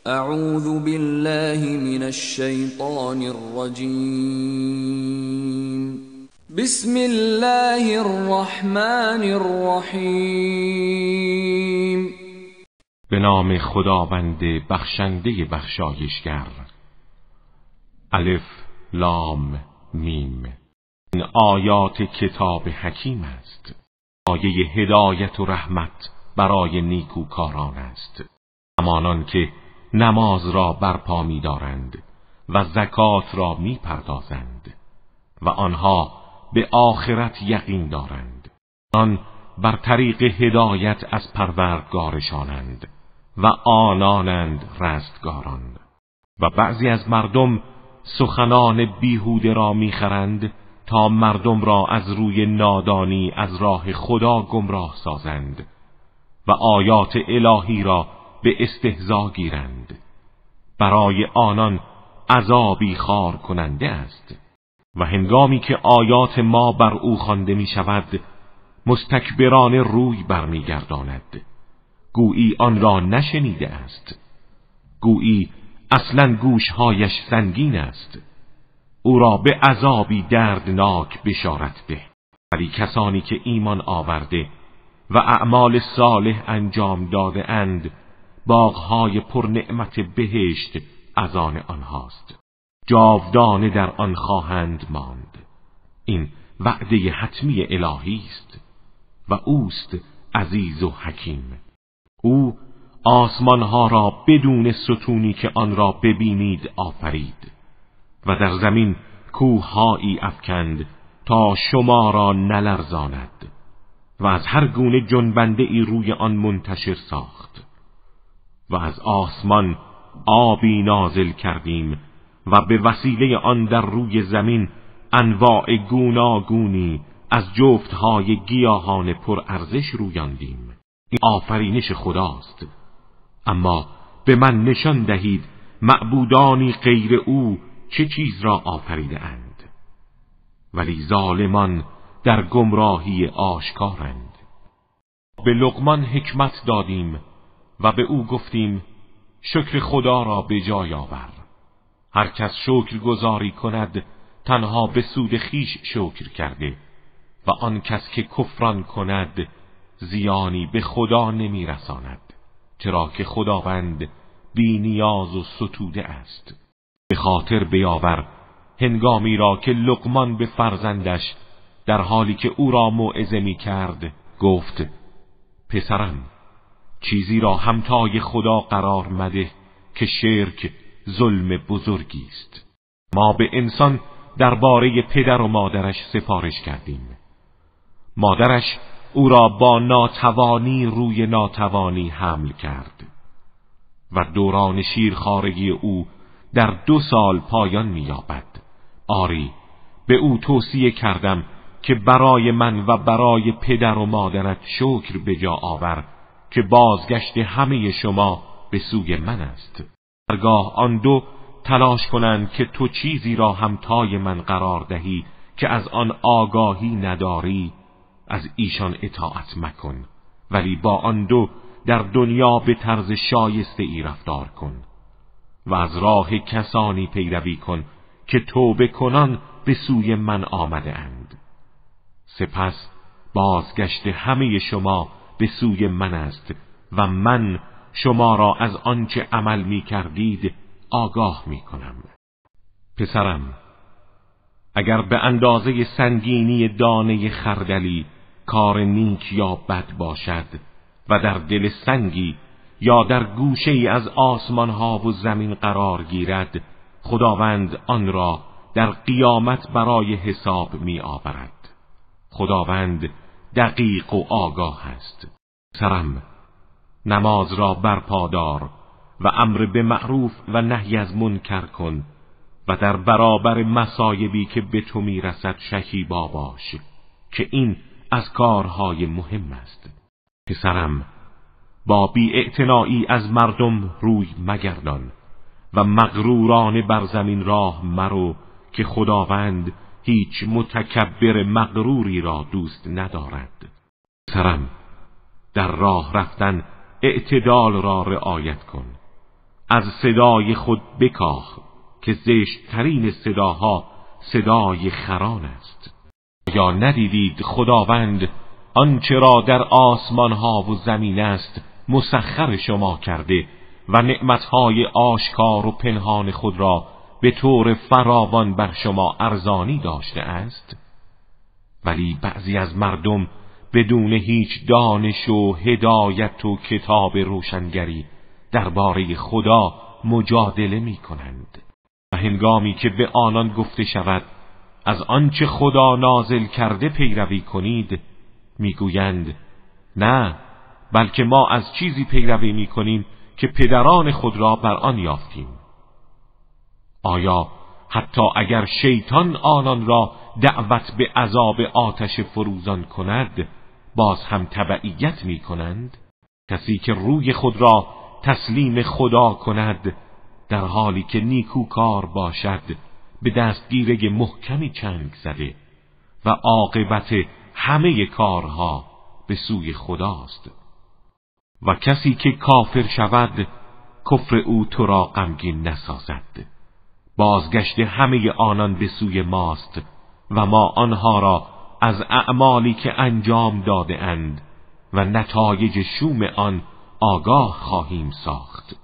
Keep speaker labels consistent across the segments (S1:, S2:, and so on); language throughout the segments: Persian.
S1: اعوذ بالله من الشیطان الرجیم. بسم الله الرحمن الرحیم.
S2: به نام خداوند بخشنده بخشایشگر. الف لام میم. این آیات کتاب حکیم است. آیه هدایت و رحمت برای نیکوکاران است، همانان که نماز را برپا می دارند و زکات را می پردازند و آنها به آخرت یقین دارند. آن بر طریق هدایت از پروردگارشانند و آنانند رستگاران. و بعضی از مردم سخنان بیهوده را میخرند تا مردم را از روی نادانی از راه خدا گمراه سازند و آیات الهی را به استهزا گیرند. برای آنان عذابی خار کننده است. و هنگامی که آیات ما بر او خوانده می شود مستکبران روی برمیگرداند، گویی آن را نشنیده است، گویی اصلا گوشهایش سنگین است. او را به عذابی دردناک بشارت ده. ولی کسانی که ایمان آورده و اعمال صالح انجام داده اند، باغهای پر نعمت بهشت از آن آنهاست، جاودانه در آن خواهند ماند. این وعده حتمی الهی است و اوست عزیز و حکیم. او آسمانها را بدون ستونی که آن را ببینید آفرید و در زمین کوههایی افکند تا شما را نلرزاند و از هر گونه جنبنده ای روی آن منتشر ساخت. و از آسمان آبی نازل کردیم و به وسیله آن در روی زمین انواع گوناگونی از جفتهای گیاهان پر ارزش رویاندیم. این آفرینش خداست. اما به من نشان دهید معبودانی غیر او چه چیز را آفریده اند. ولی ظالمان در گمراهی آشکارند. به لقمان حکمت دادیم و به او گفتیم شکر خدا را به جای آور. هر کس شکر گزاری کند تنها به سود خیش شکر کرده و آن کس که کفران کند زیانی به خدا نمی رساند، چرا که خداوند بی نیاز و ستوده است. به خاطر بیاور هنگامی را که لقمان به فرزندش در حالی که او را موعظه می کرد گفت پسرم، چیزی را همتای خدا قرار مده که شرک ظلم بزرگی است. ما به انسان درباره پدر و مادرش سفارش کردیم. مادرش او را با ناتوانی روی ناتوانی حمل کرد و دوران شیرخوارگی او در 2 سال پایان می‌یابد. آری، به او توصیه کردم که برای من و برای پدر و مادرت شکر به جا آور که بازگشت همه شما به سوی من است. هرگاه آن دو تلاش کنند که تو چیزی را همتای من قرار دهی که از آن آگاهی نداری، از ایشان اطاعت مکن، ولی با آن دو در دنیا به طرز شایسته ای رفتار کن و از راه کسانی پیروی کن که توبه کنان به سوی من آمده اند. سپس بازگشت همه شما به سوی من است و من شما را از آنچه عمل می کردید آگاه می کنم. پسرم، اگر به اندازه سنگینی دانه خردلی کار نیک یا بد باشد و در دل سنگی یا در گوشه ای از آسمان ها و زمین قرار گیرد، خداوند آن را در قیامت برای حساب می آورد. خداوند دقیق و آگاه است. پسرم، نماز را برپا دار و امر به معروف و نهی از منکر کن و در برابر مصایبی که به تو میرسد شکیبا باش که این از کارهای مهم است. پسرم، با بی‌اعتنایی از مردم روی مگردان و مغرورانه بر زمین راه مرو که خداوند هیچ متکبر مغروری را دوست ندارد. پسرم، در راه رفتن اعتدال را رعایت کن. از صدای خود بکاه که زشت‌ترین صداها صدای خران است. یا ندیدید خداوند آنچه را در آسمان ها و زمین است مسخر شما کرده و نعمتهای آشکار و پنهان خود را به طور فراوان بر شما ارزانی داشته است؟ ولی بعضی از مردم بدون هیچ دانش و هدایت و کتاب روشنگری درباره خدا مجادله می کنند و هنگامی که به آنان گفته شود از آنچه خدا نازل کرده پیروی کنید میگویند نه، بلکه ما از چیزی پیروی میکنیم که پدران خود را بر آن یافتیم. آیا حتی اگر شیطان آنان را دعوت به عذاب آتش فروزان کند باز هم تبعیت میکنند؟ کسی که روی خود را تسلیم خدا کند در حالی که نیکوکار باشد به دستگیره محکمی چنگ زده و عاقبت همه کارها به سوی خداست. و کسی که کافر شود کفر او تو را غمگین نسازد. بازگشت همه آنان به سوی ماست و ما آنها را از اعمالی که انجام داده اند و نتایج شوم آن آگاه خواهیم ساخت.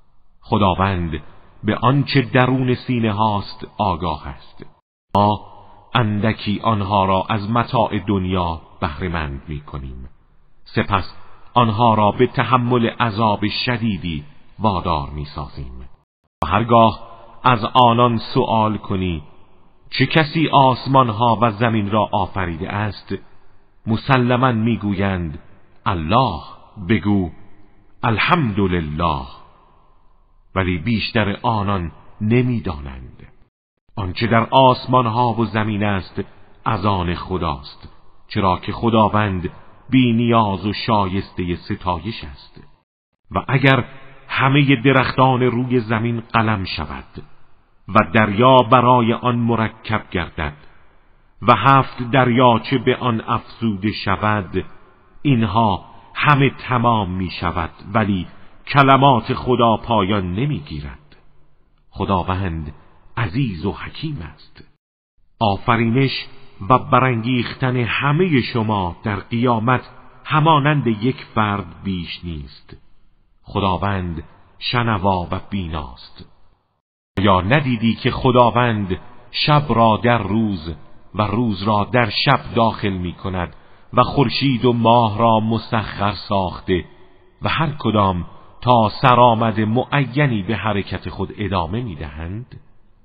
S2: خداوند به آنچه درون سینه هاست آگاه است. ما اندکی آنها را از متاع دنیا بهره‌مند می‌کنیم، سپس آنها را به تحمل عذاب شدیدی وادار می‌سازیم. و هرگاه از آنان سؤال کنی چه کسی آسمان‌ها و زمین را آفریده است، مسلماً می‌گویند الله. بگو الحمدلله. ولی بیشتر آنان نمی‌دانند. آنچه در آسمان ها و زمین است از آن خداست، چرا که خداوند بی نیاز و شایسته ستایش است. و اگر همه درختان روی زمین قلم شود و دریا برای آن مرکب گردد و 7 دریاچه به آن افزوده شود، اینها همه تمام می شود ولی کلمات خدا پایان نمی گیرد. خداوند عزیز و حکیم است. آفرینش و برانگیختن همه شما در قیامت همانند یک فرد بیش نیست. خداوند شنوا و بیناست. یا ندیدی که خداوند شب را در روز و روز را در شب داخل می کند و خورشید و ماه را مسخر ساخته و هر کدام تا سرآمد معینی به حرکت خود ادامه می دهند؟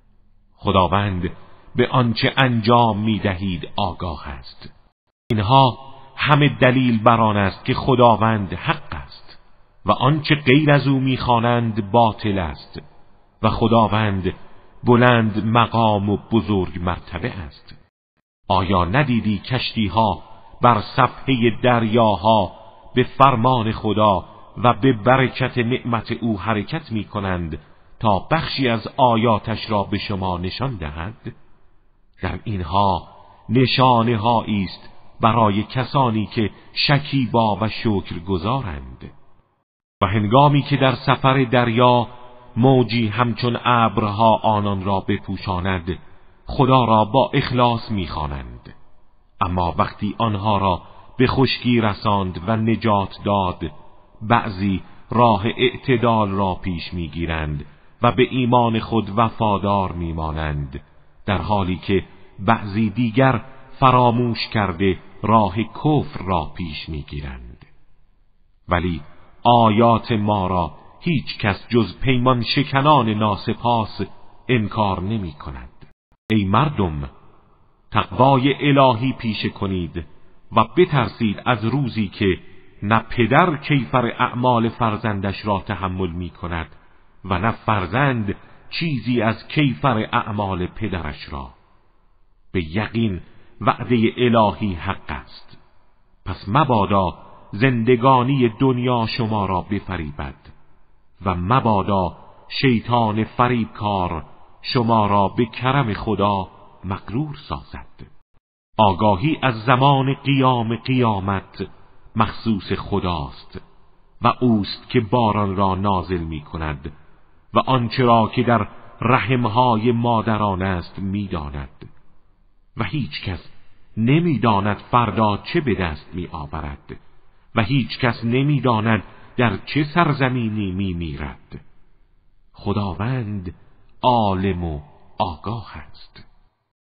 S2: خداوند به آنچه انجام می دهید آگاه است. اینها همه دلیل بر آن است که خداوند حق است و آنچه غیر از او می خوانند باطل است و خداوند بلند مقام و بزرگ مرتبه است. آیا ندیدی کشتیها بر صفحه دریاها به فرمان خدا و به برکت نعمت او حرکت می کنند تا بخشی از آیاتش را به شما نشان دهد؟ در اینها نشانه هایی است برای کسانی که شکیبا و شکرگزارند. و هنگامی که در سفر دریا موجی همچون ابرها آنان را بپوشاند خدا را با اخلاص می‌خوانند، اما وقتی آنها را به خشکی رساند و نجات داد بعضی راه اعتدال را پیش می‌گیرند و به ایمان خود وفادار می‌مانند، در حالی که بعضی دیگر فراموش کرده راه کفر را پیش می‌گیرند. ولی آیات ما را هیچ کس جز پیمان شکنان ناسپاس انکار نمی کند. ای مردم، تقوای الهی پیشه کنید و بترسید از روزی که نه پدر کیفر اعمال فرزندش را تحمل می کند و نه فرزند چیزی از کیفر اعمال پدرش را. به یقین وعده الهی حق است. پس مبادا زندگانی دنیا شما را بفریبد و مبادا شیطان فریبکار شما را به کرم خدا مغرور سازد. آگاهی از زمان قیامت مخصوص خداست و اوست که باران را نازل می کند و آنچه را که در رحمهای مادران است می‌داند و هیچ کس نمی‌داند فردا چه به دست می‌آورد و هیچ کس نمی‌داند در چه سرزمینی می‌میرد. خداوند عالم و آگاه است.